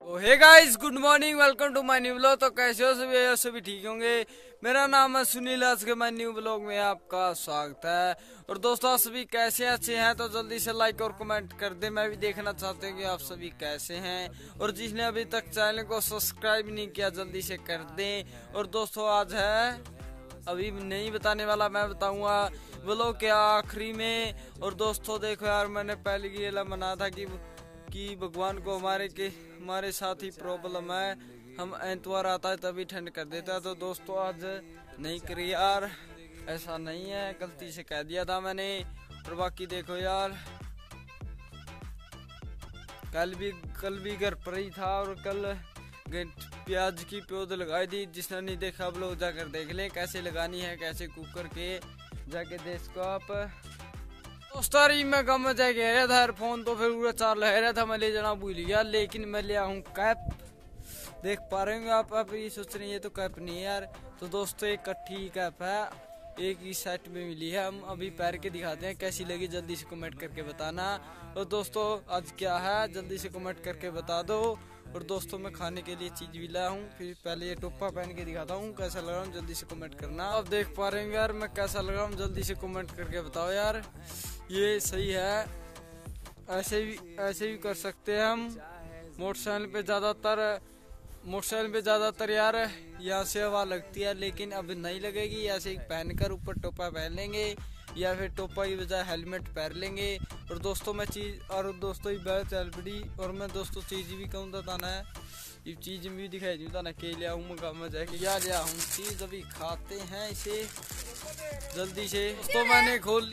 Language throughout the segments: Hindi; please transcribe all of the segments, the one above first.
Hey guys, good morning, welcome to my new blog. तो कैसे हो सभी? सभी ठीक होंगे। मेरा नाम है सुनील। आज के माय न्यू ब्लॉग में आपका स्वागत है। और दोस्तों, आप सभी कैसे अच्छे हैं? तो जल्दी से लाइक और कमेंट कर दे। मैं भी देखना चाहती हूँ कि आप सभी कैसे हैं। और जिसने अभी तक चैनल को सब्सक्राइब नहीं किया, जल्दी से कर दें। और दोस्तों, आज है अभी नहीं बताने वाला, मैं बताऊंगा ब्लॉग के आखिरी में। और दोस्तों देखो यार, मैंने पहले की ये मना था कि भगवान को हमारे साथ ही प्रॉब्लम है। हम एतवार आता है तभी ठंड कर देता है। तो दोस्तों आज नहीं करी यार, ऐसा नहीं है, गलती से कह दिया था मैंने। और बाकी देखो यार, कल भी घर पर ही था। और कल प्याज की पौध लगाई थी। जिसने नहीं देखा अब लोग जाकर देख ले कैसे लगानी है, कैसे कुकर के जाके देख को आप। दोस्तारी में कम जाके था फोन, तो फिर पूरा चार लह रहा था, मैं ले जाना भूल गया। लेकिन मैं ले आऊँ कैप, देख पा रहे होंगे आप ये सोच रहे हैं ये तो कैप नहीं है यार। तो दोस्तों एक कट्ठी कैप है, एक ही सेट में मिली है। हम अभी पैर के दिखाते हैं कैसी लगी, जल्दी से कमेंट करके बताना। और दोस्तों आज क्या है जल्दी से कमेंट करके बता दो। और दोस्तों मैं खाने के लिए चीज भी लाया हूँ। फिर पहले ये टोपा पहन के दिखाता हूँ कैसा लग रहा हूँ, जल्दी से कमेंट करना। अब देख पा रहे हैं यार मैं कैसा लग रहा हूँ, जल्दी से कमेंट करके बताओ यार ये सही है। ऐसे भी कर सकते हैं हम। मोटरसाइकिल पे ज्यादातर यार यहाँ से हवा लगती है, लेकिन अब नहीं लगेगी। ऐसे ही पहनकर ऊपर टोपा पहन लेंगे, या फिर टोपा की बजाय हेलमेट पहन लेंगे। और दोस्तों ये बैठ चल पड़ी। और मैं दोस्तों चीज भी कहूँ था ना, ये चीज भी दिखाई दी था ना के लिया हूँ मजा क्या लिया हूँ चीज। अभी खाते हैं इसे जल्दी से। तो मैंने खोल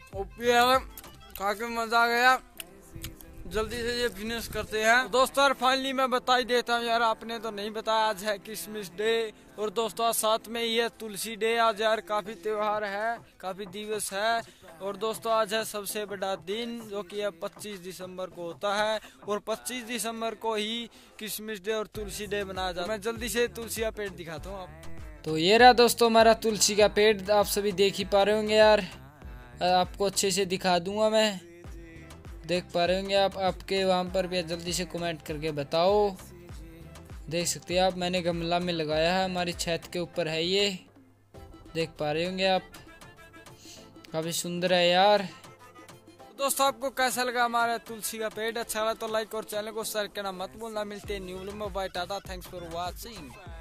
खा के मजा आ गया। जल्दी से ये फिनिश करते हैं। दोस्तों यार फाइनली मैं बता ही देता हूँ यार, आपने तो नहीं बताया, आज है क्रिसमस डे। और दोस्तों आज साथ में ये तुलसी डे। आज यार काफी त्योहार है, काफी दिवस है। और दोस्तों आज है सबसे बड़ा दिन, जो कि अब 25 दिसंबर को होता है। और 25 दिसंबर को ही क्रिसमस डे और तुलसी डे मनाया जाता है। मैं जल्दी से तुलसी का पेड़ दिखाता हूँ आप। तो ये रहा दोस्तों हमारा तुलसी का पेड़, आप सभी देख ही पा रहे होंगे यार। आपको अच्छे से दिखा दूंगा मैं, देख पा रहे होंगे आप। आपके वहाँ पर भी जल्दी से कमेंट करके बताओ। देख सकते हैं आप, मैंने गमला में लगाया है, हमारी छत के ऊपर है ये, देख पा रहे होंगे आप। काफी सुंदर है यार। दोस्तों आपको कैसा लगा हमारा तुलसी का पेड़? अच्छा लगा तो लाइक और चैनल को सब्सक्राइब करना मत भूलना। मिलते हैं न्यू वीडियो में। Bye, tata, thanks for watching.